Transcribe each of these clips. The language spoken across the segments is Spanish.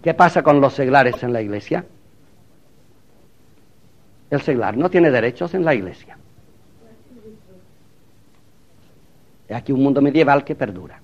¿Qué pasa con los seglares en la Iglesia? El seglar no tiene derechos en la Iglesia. Hay aquí un mundo medieval que perdura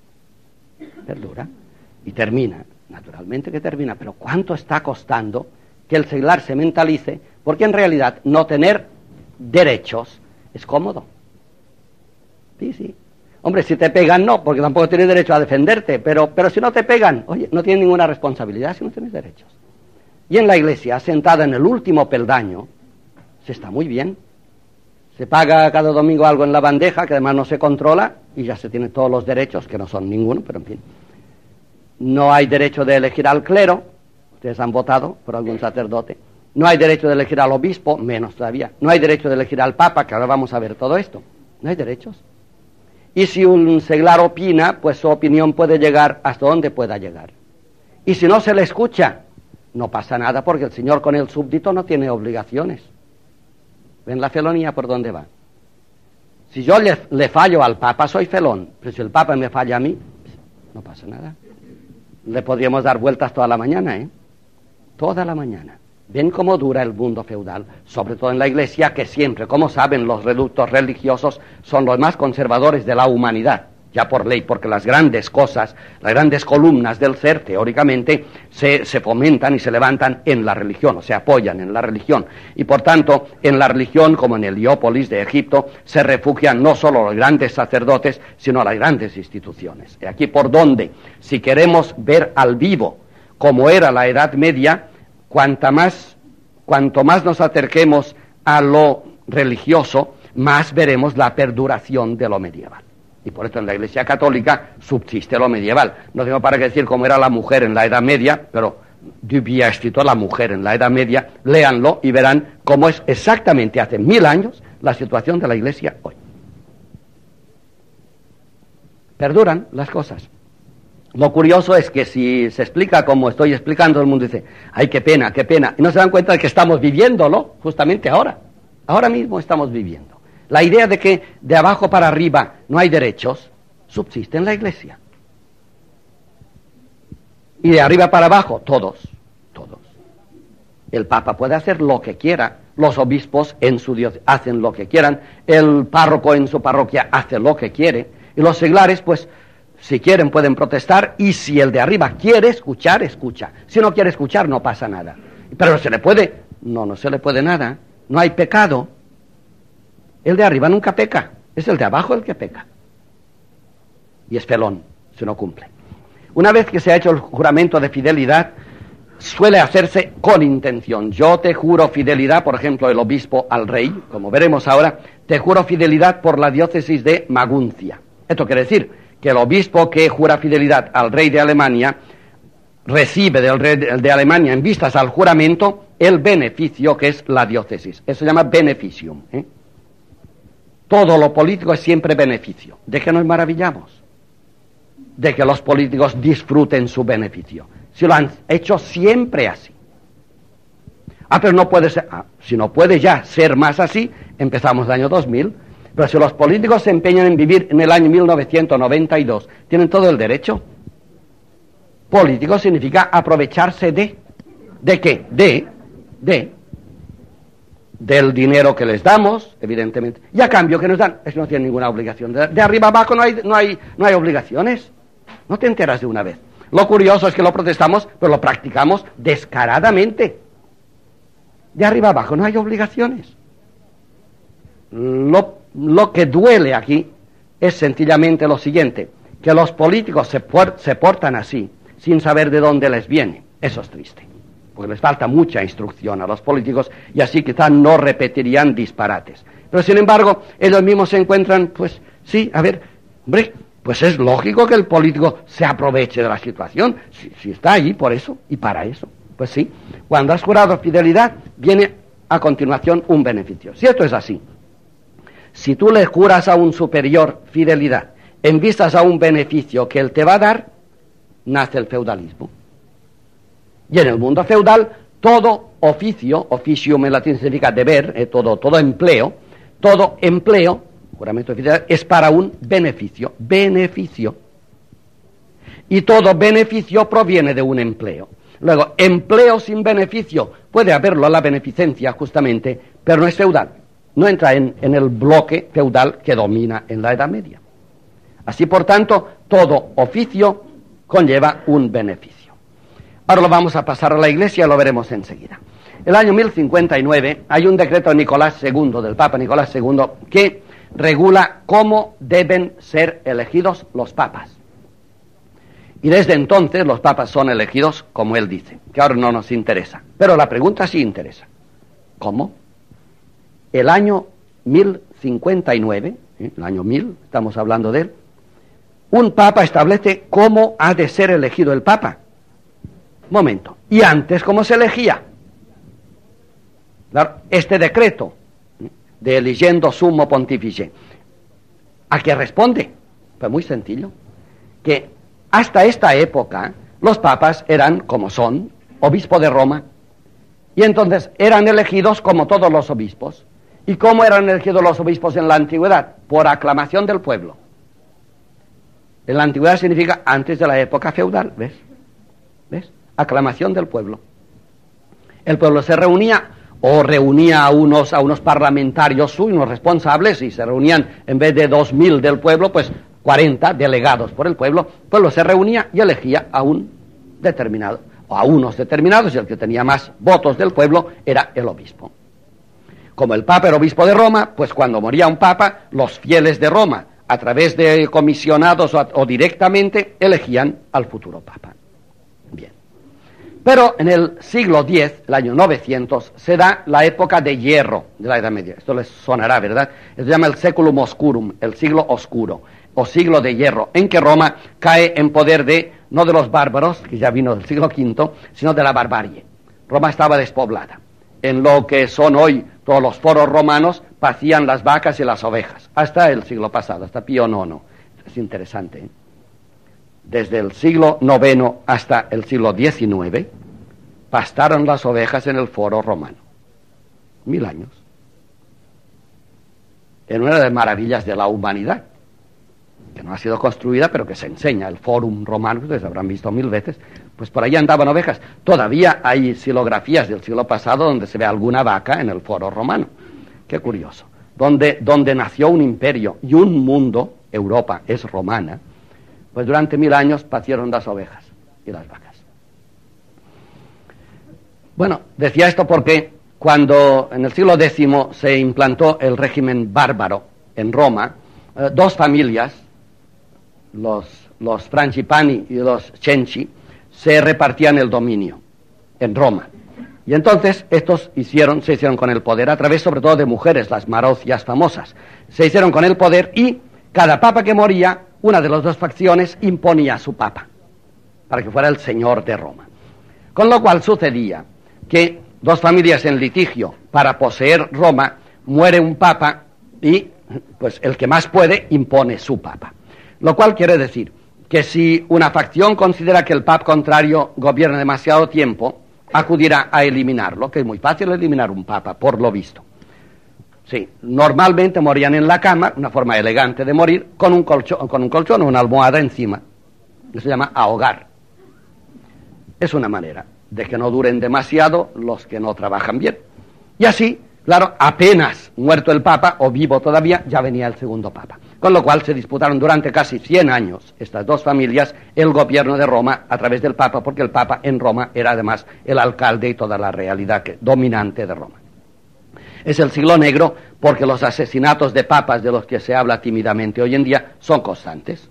y termina, naturalmente que termina, pero ¿cuánto está costando que el seglar se mentalice? Porque en realidad no tener derechos es cómodo. Sí. Hombre, si te pegan no, porque tampoco tienes derecho a defenderte, pero si no te pegan, oye, no tienes ninguna responsabilidad si no tienes derechos. Y en la Iglesia, sentada en el último peldaño, se está muy bien. Se paga cada domingo algo en la bandeja, que además no se controla, y ya se tienen todos los derechos, que no son ninguno, pero en fin. No hay derecho de elegir al clero, ustedes han votado por algún sacerdote. No hay derecho de elegir al obispo, menos todavía. No hay derecho de elegir al papa, que ahora vamos a ver todo esto. No hay derechos. Y si un seglar opina, pues su opinión puede llegar hasta donde pueda llegar. Y si no se le escucha, no pasa nada, porque el Señor con el súbdito no tiene obligaciones. ¿Ven la felonía por dónde va? Si yo le fallo al Papa, soy felón. Pero si el Papa me falla a mí, no pasa nada. Le podríamos dar vueltas toda la mañana, ¿eh? Toda la mañana. ¿Ven cómo dura el mundo feudal? Sobre todo en la Iglesia, que siempre, como saben, los reductos religiosos son los más conservadores de la humanidad. Ya por ley, porque las grandes cosas, las grandes columnas del ser, teóricamente, se fomentan y se levantan en la religión, o se apoyan en la religión. Y por tanto, en la religión, como en Heliópolis de Egipto, se refugian no solo los grandes sacerdotes, sino las grandes instituciones. Y aquí por donde, si queremos ver al vivo como era la Edad Media, cuanto más nos acerquemos a lo religioso, más veremos la perduración de lo medieval. Y por eso en la Iglesia Católica subsiste lo medieval. No tengo para qué decir cómo era la mujer en la Edad Media, pero Dupuy ha escrito La mujer en la Edad Media. Léanlo y verán cómo es exactamente hace 1000 años la situación de la Iglesia hoy. Perduran las cosas. Lo curioso es que si se explica como estoy explicando, el mundo dice, ¡ay, qué pena, qué pena! Y no se dan cuenta de que estamos viviéndolo justamente ahora. Ahora mismo estamos viviendo. La idea de que de abajo para arriba no hay derechos subsiste en la Iglesia. Y de arriba para abajo, todos. El Papa puede hacer lo que quiera, los obispos en su diócesis hacen lo que quieran, el párroco en su parroquia hace lo que quiere, y los seglares, pues, si quieren pueden protestar, y si el de arriba quiere escuchar, escucha. Si no quiere escuchar, no pasa nada. Pero ¿se le puede? No se le puede nada. No hay pecado. El de arriba nunca peca, es el de abajo el que peca. Y es felón, si no cumple. Una vez que se ha hecho el juramento de fidelidad, suele hacerse con intención. Yo te juro fidelidad, por ejemplo, el obispo al rey, como veremos ahora, te juro fidelidad por la diócesis de Maguncia. Esto quiere decir que el obispo que jura fidelidad al rey de Alemania recibe del rey de Alemania en vistas al juramento el beneficio que es la diócesis. Eso se llama beneficium, ¿eh? Todo lo político es siempre beneficio. ¿De qué nos maravillamos? De que los políticos disfruten su beneficio. Si lo han hecho siempre así. Pero no puede ser. Si no puede ya ser más así, empezamos el año 2000. Pero si los políticos se empeñan en vivir en el año 1992, tienen todo el derecho. Político significa aprovecharse de. ¿De qué? Del dinero que les damos, evidentemente, y a cambio que nos dan, es que no tienen ninguna obligación. De arriba abajo no hay obligaciones. No te enteras de una vez. Lo curioso es que lo protestamos, pero lo practicamos descaradamente. De arriba abajo no hay obligaciones. Lo que duele aquí es sencillamente lo siguiente, que los políticos se portan así, sin saber de dónde les viene. Eso es triste, porque les falta mucha instrucción a los políticos y así quizás no repetirían disparates. Pero sin embargo, ellos mismos se encuentran, pues sí, a ver, hombre, pues es lógico que el político se aproveche de la situación, si está ahí por eso y para eso. Pues sí, cuando has jurado fidelidad, viene a continuación un beneficio. Si esto es así, si tú le juras a un superior fidelidad en vistas a un beneficio que él te va a dar, nace el feudalismo. Y en el mundo feudal, todo oficio, officium en latín significa deber, todo empleo, juramento de fidelidad, es para un beneficio. Y todo beneficio proviene de un empleo. Luego, empleo sin beneficio. Puede haberlo la beneficencia, justamente, pero no es feudal. No entra en el bloque feudal que domina en la Edad Media. Así, por tanto, todo oficio conlleva un beneficio. Ahora lo vamos a pasar a la Iglesia, lo veremos enseguida. El año 1059 hay un decreto de Nicolás II, del Papa Nicolás II, que regula cómo deben ser elegidos los papas. Y desde entonces los papas son elegidos como él dice, que ahora no nos interesa. Pero la pregunta sí interesa. ¿Cómo? El año 1059, el año 1000, estamos hablando de él, un papa establece cómo ha de ser elegido el papa. Momento. ¿Y antes cómo se elegía? Este decreto de eligiendo sumo pontífice, ¿a qué responde? Pues muy sencillo, que hasta esta época los papas eran, como son, obispo de Roma, y entonces eran elegidos como todos los obispos. ¿Y cómo eran elegidos los obispos en la antigüedad? Por aclamación del pueblo. En la antigüedad significa antes de la época feudal, ¿ves? ¿Ves? Aclamación del pueblo. El pueblo se reunía o reunía a unos parlamentarios unos responsables, y se reunían en vez de 2000 del pueblo, pues 40 delegados por el pueblo se reunía y elegía a un determinado, o a unos determinados, y el que tenía más votos del pueblo era el obispo. Como el papa era obispo de Roma, pues cuando moría un papa, los fieles de Roma, a través de comisionados o directamente, elegían al futuro papa. Bien. Pero en el siglo X, el año 900, se da la época de hierro de la Edad Media. Esto les sonará, ¿verdad? Se llama el Saeculum Oscurum, el siglo oscuro, o siglo de hierro, en que Roma cae en poder no de los bárbaros, que ya vino del siglo V, sino de la barbarie. Roma estaba despoblada. En lo que son hoy todos los foros romanos, pacían las vacas y las ovejas, hasta el siglo pasado, hasta Pío IX. Es interesante, ¿eh? Desde el siglo IX hasta el siglo XIX, pastaron las ovejas en el foro romano. 1000 años. En una de las maravillas de la humanidad, que no ha sido construida, pero que se enseña, el Forum Romano, ustedes habrán visto 1000 veces, pues por ahí andaban ovejas. Todavía hay xilografías del siglo pasado donde se ve alguna vaca en el foro romano. Qué curioso. Donde nació un imperio y un mundo, Europa es romana, pues durante 1000 años pacieron las ovejas y las vacas. Bueno, decía esto porque cuando en el siglo X se implantó el régimen bárbaro en Roma, dos familias, los Frangipani y los Cenci, se repartían el dominio en Roma. Y entonces estos se hicieron con el poder a través sobre todo de mujeres, las marocias famosas. Se hicieron con el poder y cada papa que moría, una de las dos facciones imponía a su papa, para que fuera el señor de Roma. Con lo cual sucedía que dos familias en litigio para poseer Roma, muere un papa y pues el que más puede impone su papa. Lo cual quiere decir que si una facción considera que el papa contrario gobierna demasiado tiempo, acudirá a eliminarlo, que es muy fácil eliminar un papa, por lo visto. Sí, normalmente morían en la cama, una forma elegante de morir, con un colchón o una almohada encima. Eso se llama ahogar. Es una manera de que no duren demasiado los que no trabajan bien. Y así, claro, apenas muerto el papa, o vivo todavía, ya venía el segundo papa. Con lo cual se disputaron durante casi 100 años estas dos familias el gobierno de Roma a través del papa, porque el papa en Roma era además el alcalde y toda la realidad dominante de Roma. Es el siglo negro porque los asesinatos de papas de los que se habla tímidamente hoy en día son constantes.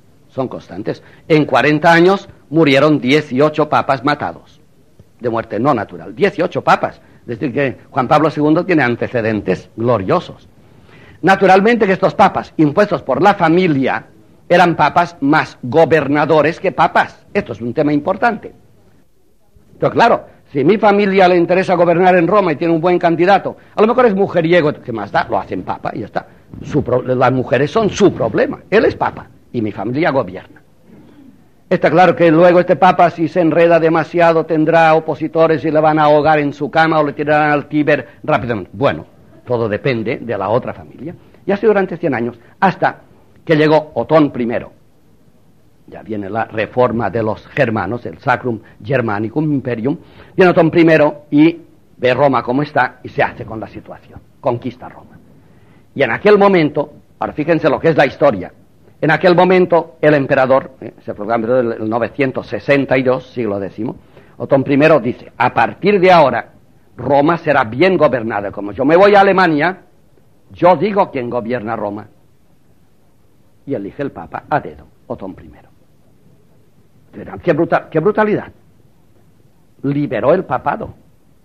En 40 años murieron 18 papas matados, de muerte no natural. 18 papas. Es decir, que Juan Pablo II tiene antecedentes gloriosos. Naturalmente que estos papas, impuestos por la familia, eran papas más gobernadores que papas. Esto es un tema importante. Pero claro, si a mi familia le interesa gobernar en Roma y tiene un buen candidato, a lo mejor es mujeriego, ¿qué más da? Lo hacen papa y ya está. Las mujeres son su problema. Él es papa y mi familia gobierna. Está claro que luego este papa, si se enreda demasiado, tendrá opositores y le van a ahogar en su cama o le tirarán al Tíber rápidamente. Bueno, todo depende de la otra familia. Y así durante 100 años, hasta que llegó Otón I, ya viene la reforma de los germanos, el Sacrum Germanicum Imperium, viene Otón I y ve Roma como está y se hace con la situación, conquista Roma. Y en aquel momento, ahora fíjense lo que es la historia, en aquel momento el emperador, se proclamó en el 962, siglo X, Otón I dice, a partir de ahora Roma será bien gobernada, como yo me voy a Alemania, yo digo quién gobierna Roma. Y elige el Papa a dedo, Otón I. Verán, qué brutalidad. Liberó el papado.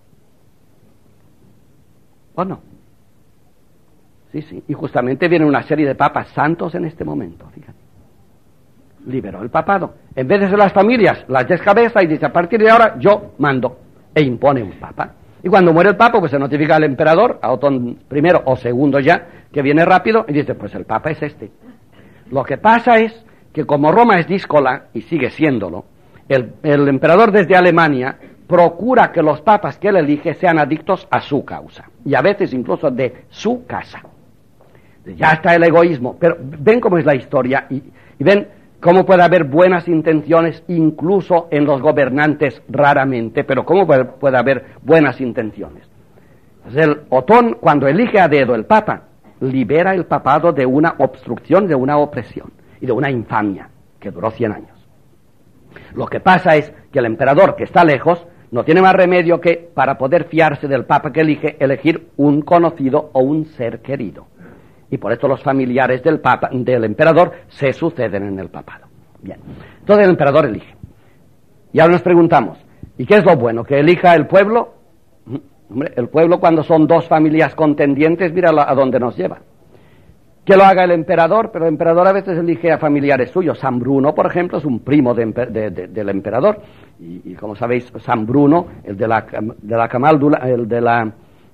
¿O no? Sí, sí. Y justamente viene una serie de papas santos en este momento, fíjate. Liberó el papado. En vez de ser las familias, las descabeza y dice, a partir de ahora yo mando. E impone un papa. Y cuando muere el papa, pues se notifica al emperador, a Otón I o II ya, que viene rápido, y dice, pues el papa es este. Lo que pasa es que como Roma es díscola, y sigue siéndolo, el emperador desde Alemania procura que los papas que él elige sean adictos a su causa, y a veces incluso de su casa. Ya está el egoísmo, pero ven cómo es la historia, y ven cómo puede haber buenas intenciones incluso en los gobernantes raramente, pero cómo puede haber buenas intenciones. Entonces el Otón, cuando elige a dedo el papa, libera el papado de una obstrucción, de una opresión y de una infamia que duró 100 años. Lo que pasa es que el emperador, que está lejos, no tiene más remedio que, para poder fiarse del papa que elige, elegir un conocido o un ser querido. Y por esto los familiares del papa, del emperador, se suceden en el papado. Bien, entonces el emperador elige. Y ahora nos preguntamos, ¿y qué es lo bueno? ¿Que elija el pueblo? Hombre, el pueblo, cuando son dos familias contendientes, mira a dónde nos lleva. Que lo haga el emperador, pero el emperador a veces elige a familiares suyos. San Bruno, por ejemplo, es un primo del emperador. Y como sabéis, San Bruno, el de la Camaldula, el de la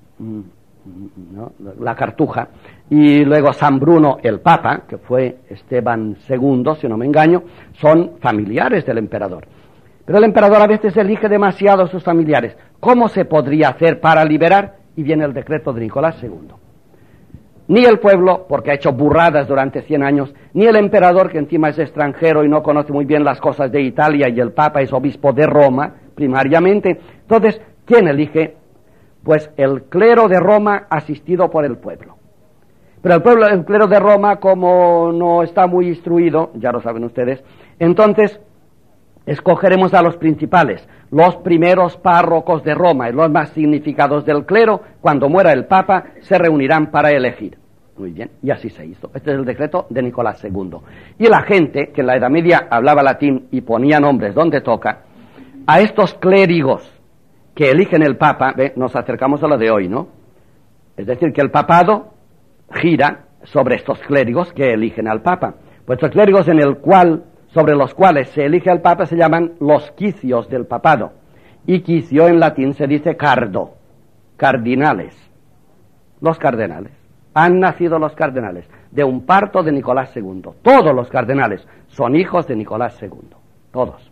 Cartuja, y luego San Bruno el Papa, que fue Esteban II, si no me engaño, son familiares del emperador. Pero el emperador a veces elige demasiado a sus familiares. ¿Cómo se podría hacer para liberar? Y viene el decreto de Nicolás II. Ni el pueblo, porque ha hecho burradas durante 100 años, ni el emperador, que encima es extranjero y no conoce muy bien las cosas de Italia, y el Papa es obispo de Roma, primariamente. Entonces, ¿quién elige? Pues el clero de Roma asistido por el pueblo. Pero el clero de Roma, como no está muy instruido, ya lo saben ustedes, entonces escogeremos a los principales, los primeros párrocos de Roma, y los más significados del clero. Cuando muera el Papa, se reunirán para elegir. Muy bien, y así se hizo. Este es el decreto de Nicolás II. Y la gente, que en la Edad Media hablaba latín y ponía nombres donde toca, a estos clérigos que eligen el Papa, nos acercamos a lo de hoy, ¿no? Es decir, que el papado gira sobre estos clérigos que eligen al Papa. Pues estos clérigos sobre los cuales se elige al Papa se llaman los quicios del papado. Y quicio en latín se dice cardo, cardinales. Los cardenales. Han nacido los cardenales de un parto de Nicolás II. Todos los cardenales son hijos de Nicolás II. Todos.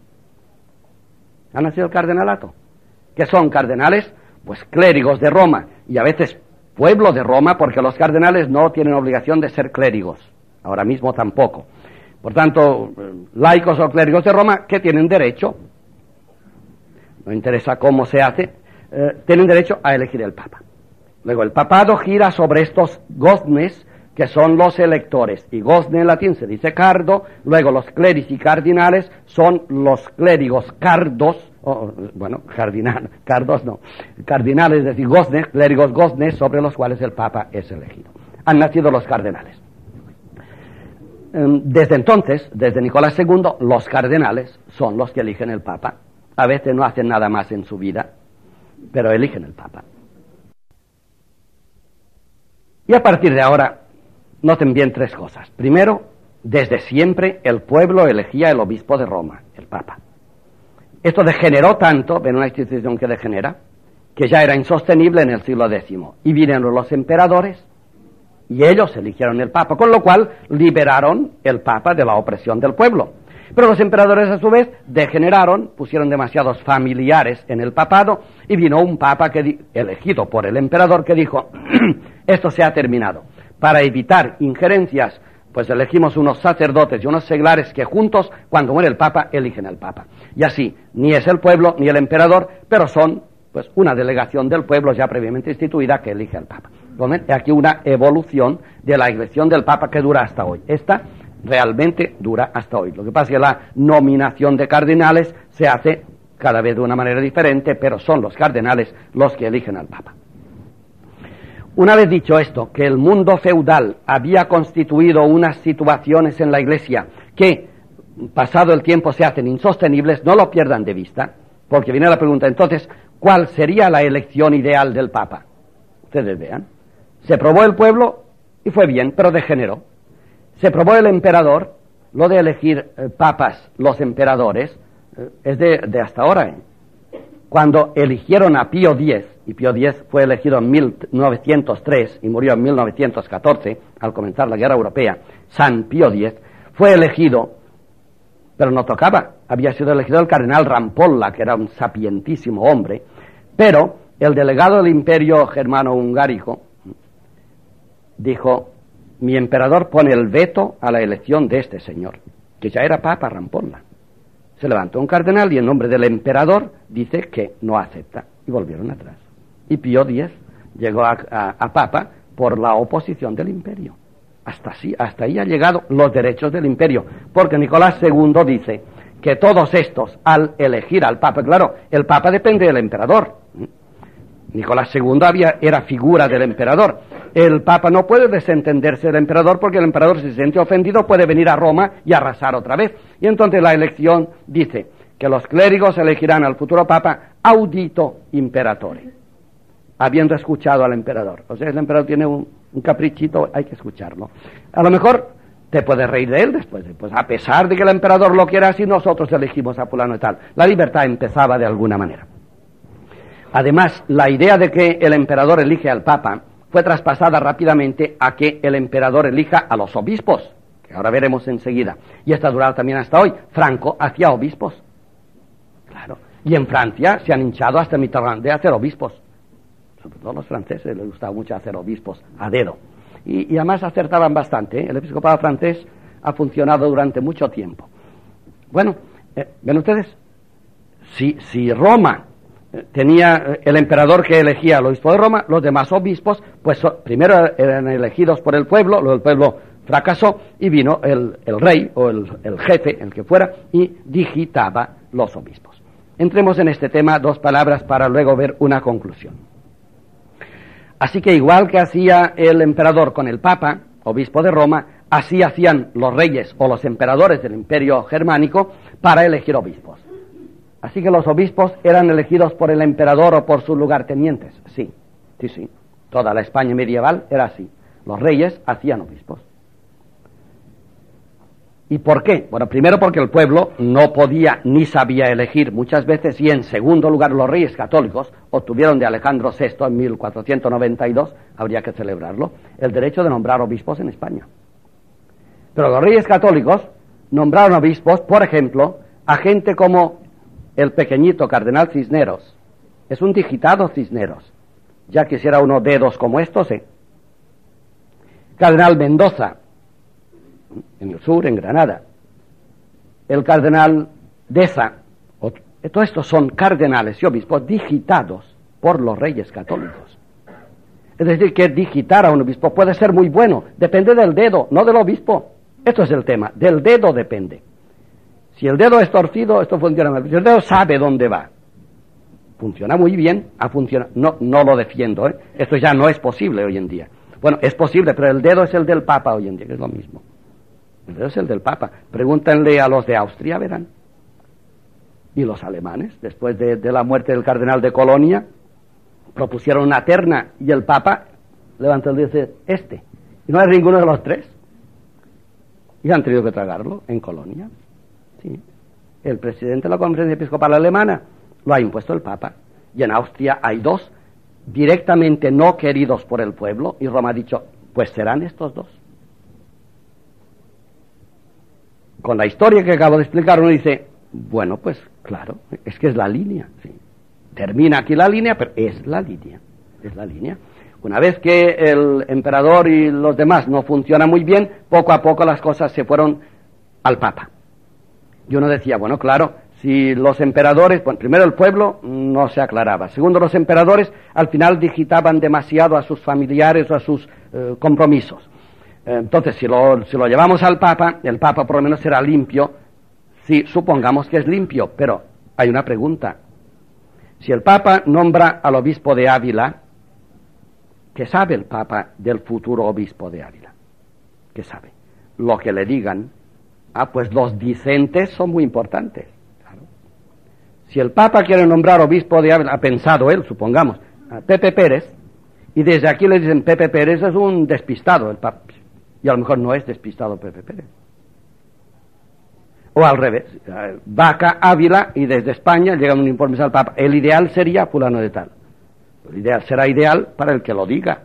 Han nacido el cardenalato. ¿Qué son cardenales? Pues clérigos de Roma, y a veces pueblo de Roma, porque los cardenales no tienen obligación de ser clérigos. Ahora mismo tampoco. Por tanto, laicos o clérigos de Roma que tienen derecho, no interesa cómo se hace, tienen derecho a elegir el Papa. Luego el papado gira sobre estos goznes, que son los electores, y gozne en latín se dice cardo. Luego los clérigos y cardinales son los clérigos cardos, cardos no, cardinales, es decir, goznes, clérigos goznes, sobre los cuales el Papa es elegido. Han nacido los cardenales. Desde entonces, desde Nicolás II, los cardenales son los que eligen el Papa. A veces no hacen nada más en su vida, pero eligen el Papa. Y a partir de ahora, noten bien 3 cosas. Primero, desde siempre el pueblo elegía el obispo de Roma, el Papa. Esto degeneró tanto, ven una institución que degenera, que ya era insostenible en el siglo X. Y vinieron los emperadores, y ellos eligieron el Papa, con lo cual liberaron el Papa de la opresión del pueblo. Pero los emperadores, a su vez, degeneraron, pusieron demasiados familiares en el papado, y vino un Papa elegido por el emperador, que dijo, esto se ha terminado. Para evitar injerencias pues elegimos unos sacerdotes y unos seglares que juntos, cuando muere el Papa, eligen al Papa. Y así, ni es el pueblo ni el emperador, pero son pues una delegación del pueblo ya previamente instituida que elige al Papa. Aquí una evolución de la elección del Papa que dura hasta hoy. Esta realmente dura hasta hoy. Lo que pasa es que la nominación de cardenales se hace cada vez de una manera diferente, pero son los cardenales los que eligen al Papa. Una vez dicho esto, que el mundo feudal había constituido unas situaciones en la Iglesia que, pasado el tiempo, se hacen insostenibles, no lo pierdan de vista, porque viene la pregunta, entonces, ¿cuál sería la elección ideal del Papa? Ustedes vean. Se probó el pueblo y fue bien, pero degeneró. Se probó el emperador, lo de elegir papas, los emperadores, es de hasta ahora. Cuando eligieron a Pío X, y Pío X fue elegido en 1903 y murió en 1914, al comenzar la Guerra Europea, San Pío X, fue elegido, pero no tocaba, había sido elegido el cardenal Rampolla, que era un sapientísimo hombre, pero el delegado del Imperio Germano-Hungárico dijo, mi emperador pone el veto a la elección de este señor, que ya era Papa Rampolla. Se levantó un cardenal y en nombre del emperador dice que no acepta, y volvieron atrás. Y Pío X llegó a Papa por la oposición del imperio. Hasta ahí ha llegado los derechos del imperio, porque Nicolás II dice que todos estos, al elegir al Papa, claro, el Papa depende del emperador. Nicolás II era figura del emperador. El Papa no puede desentenderse del emperador porque el emperador, si se siente ofendido, puede venir a Roma y arrasar otra vez. Y entonces la elección dice que los clérigos elegirán al futuro Papa audito imperatore, habiendo escuchado al emperador. O sea, el emperador tiene un caprichito, hay que escucharlo. A lo mejor te puedes reír de él después, pues a pesar de que el emperador lo quiera así, nosotros elegimos a fulano y tal. La libertad empezaba de alguna manera. Además, la idea de que el emperador elige al Papa fue traspasada rápidamente a que el emperador elija a los obispos, que ahora veremos enseguida. Y esta ha durado también hasta hoy. Franco hacía obispos. Claro. Y en Francia se han hinchado hasta Mitterrand de hacer obispos. Sobre todo a los franceses les gustaba mucho hacer obispos a dedo. Y además acertaban bastante, ¿eh? El episcopado francés ha funcionado durante mucho tiempo. Bueno, ven ustedes, si Roma tenía el emperador que elegía al obispo de Roma, los demás obispos, pues primero eran elegidos por el pueblo, luego el pueblo fracasó y vino el rey o el jefe, el que fuera, y digitaba los obispos. Entremos en este tema, 2 palabras para luego ver una conclusión. Así que igual que hacía el emperador con el Papa, obispo de Roma, así hacían los reyes o los emperadores del Imperio Germánico para elegir obispos. Así que los obispos eran elegidos por el emperador o por sus lugartenientes. Sí. Toda la España medieval era así. Los reyes hacían obispos. ¿Y por qué? Bueno, primero porque el pueblo no podía ni sabía elegir muchas veces, y en segundo lugar los reyes católicos obtuvieron de Alejandro VI en 1492, habría que celebrarlo, el derecho de nombrar obispos en España. Pero los reyes católicos nombraron obispos, por ejemplo, a gente como el pequeñito cardenal Cisneros. Es un digitado Cisneros. Ya quisiera uno dedos como estos, ¿eh? Cardenal Mendoza, en el sur, en Granada. El cardenal Deza. Todos estos son cardenales y obispos digitados por los reyes católicos. Es decir, que digitar a un obispo puede ser muy bueno. Depende del dedo, no del obispo. Esto es el tema. Del dedo depende. Si el dedo es torcido, esto funciona mal. Si el dedo sabe dónde va, funciona muy bien, no lo defiendo, ¿eh? Esto ya no es posible hoy en día. Bueno, es posible, pero el dedo es el del Papa hoy en día, que es lo mismo. El dedo es el del Papa. Pregúntenle a los de Austria, verán. Y los alemanes, después de la muerte del cardenal de Colonia, propusieron una terna y el Papa levantó el dedo y dice, y no hay ninguno de los 3. Y han tenido que tragarlo en Colonia. Sí. El presidente de la Conferencia Episcopal Alemana lo ha impuesto el Papa. Y en Austria hay 2 directamente no queridos por el pueblo, y Roma ha dicho, pues serán estos 2. Con la historia que acabo de explicar, uno dice, bueno, pues claro, es que es la línea. Sí. Termina aquí la línea, pero es la línea. Una vez que el emperador y los demás no funcionan muy bien, poco a poco las cosas se fueron al Papa. Y uno decía, bueno, claro, si los emperadores, bueno, primero el pueblo no se aclaraba, segundo los emperadores al final digitaban demasiado a sus familiares o a sus compromisos. Entonces, si lo llevamos al Papa, el Papa por lo menos será limpio, si supongamos que es limpio, pero hay una pregunta. Si el Papa nombra al obispo de Ávila, ¿qué sabe el Papa del futuro obispo de Ávila? ¿Qué sabe? Lo que le digan, pues los discentes son muy importantes. Claro. Si el Papa quiere nombrar obispo de Ávila, ha pensado él, supongamos, a Pepe Pérez, y desde aquí le dicen, Pepe Pérez es un despistado, el Papa, y a lo mejor no es despistado Pepe Pérez. O al revés, Vaca Ávila, y desde España llegan un informe al Papa, el ideal sería fulano de tal. El ideal será ideal para el que lo diga.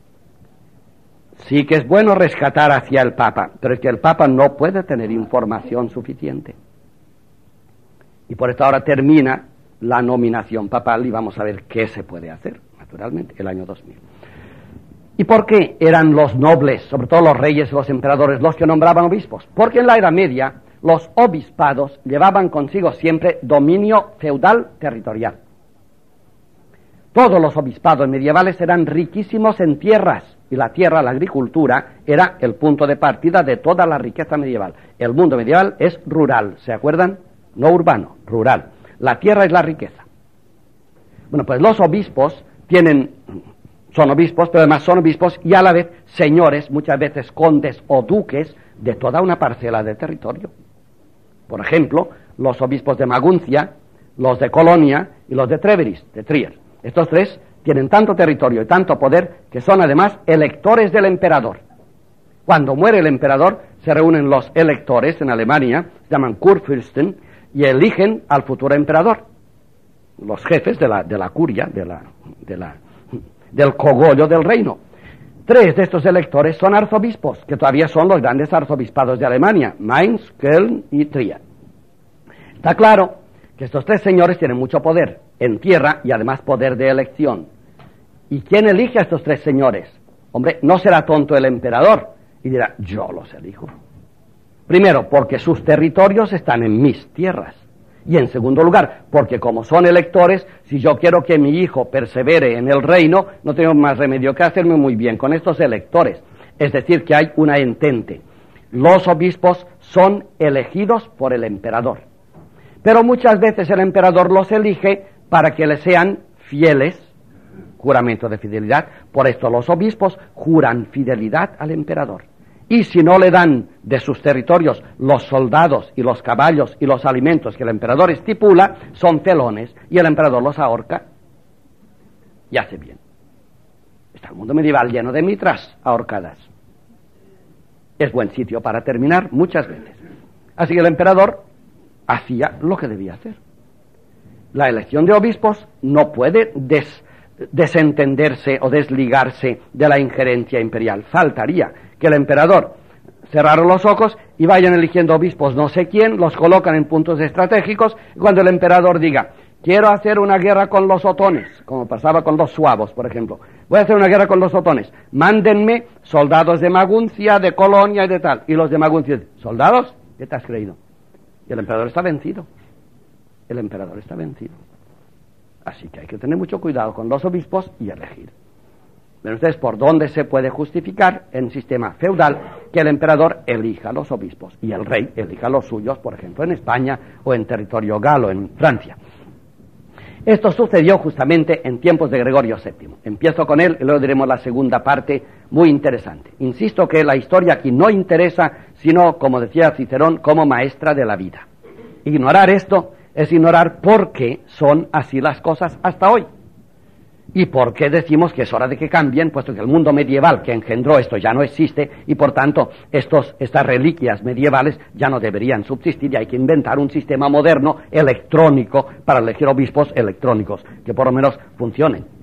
Sí que es bueno rescatar hacia el Papa, pero es que el Papa no puede tener información suficiente. Y por esto ahora termina la nominación papal y vamos a ver qué se puede hacer, naturalmente, el año 2000. ¿Y por qué eran los nobles, sobre todo los reyes y los emperadores, los que nombraban obispos? Porque en la Edad Media los obispados llevaban consigo siempre dominio feudal territorial. Todos los obispados medievales eran riquísimos en tierras, y la tierra, la agricultura, era el punto de partida de toda la riqueza medieval. El mundo medieval es rural, ¿se acuerdan? No urbano, rural. La tierra es la riqueza. Bueno, pues los obispos son obispos, pero además son obispos y a la vez señores, muchas veces condes o duques, de toda una parcela de territorio. Por ejemplo, los obispos de Maguncia, los de Colonia y los de Treveris, de Trier. Estos tres tienen tanto territorio y tanto poder que son además electores del emperador. Cuando muere el emperador, se reúnen los electores en Alemania, se llaman Kurfürsten, y eligen al futuro emperador. Los jefes de la curia, del cogollo del reino. 3 de estos electores son arzobispos, que todavía son los grandes arzobispados de Alemania, Mainz, Köln y Trier. Está claro que estos 3 señores tienen mucho poder en tierra y además poder de elección. ¿Y quién elige a estos 3 señores? Hombre, no será tonto el emperador y dirá, yo los elijo. Primero, porque sus territorios están en mis tierras. Y en segundo lugar, porque como son electores, si yo quiero que mi hijo persevere en el reino, no tengo más remedio que hacerme muy bien con estos electores. Es decir, que hay una entente. Los obispos son elegidos por el emperador. Pero muchas veces el emperador los elige para que le sean fieles, juramento de fidelidad. Por esto los obispos juran fidelidad al emperador. Y si no le dan de sus territorios los soldados y los caballos y los alimentos que el emperador estipula, son felones y el emperador los ahorca. Y hace bien. Está el mundo medieval lleno de mitras ahorcadas. Es buen sitio para terminar muchas veces. Así que el emperador hacía lo que debía hacer. La elección de obispos no puede desentenderse o desligarse de la injerencia imperial. Faltaría que el emperador cerrara los ojos y vayan eligiendo obispos no sé quién, los colocan en puntos estratégicos, y cuando el emperador diga, quiero hacer una guerra con los otones, como pasaba con los suavos, por ejemplo, voy a hacer una guerra con los otones, mándenme soldados de Maguncia, de Colonia y de tal, y los de Maguncia, ¿soldados? ¿Qué te has creído? Y el emperador está vencido. El emperador está vencido. Así que hay que tener mucho cuidado con los obispos y elegir. Pero entonces, ¿por dónde se puede justificar en sistema feudal que el emperador elija a los obispos y el rey elija a los suyos, por ejemplo, en España o en territorio galo, en Francia? Esto sucedió justamente en tiempos de Gregorio VII. Empiezo con él y luego diremos la segunda parte, muy interesante. Insisto que la historia aquí no interesa, sino, como decía Cicerón, como maestra de la vida. Ignorar esto es ignorar por qué son así las cosas hasta hoy. ¿Y por qué decimos que es hora de que cambien? Puesto que el mundo medieval que engendró esto ya no existe y por tanto estas reliquias medievales ya no deberían subsistir y hay que inventar un sistema moderno electrónico para elegir obispos electrónicos que por lo menos funcionen.